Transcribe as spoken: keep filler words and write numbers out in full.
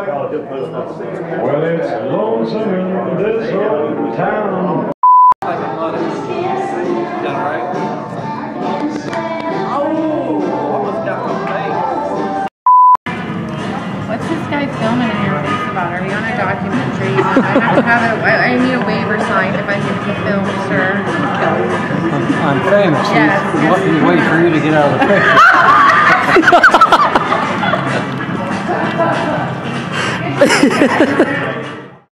Well, it's lonesome in this old town. Like a lot of, is that right? Oh, almost got my face. What's this guy filming in your face about? Are we on a documentary? I have to have it. I need a waiver signed if I can be filmed, sir. I'm famous. Yes. He's, he's waiting for you to get out of the picture.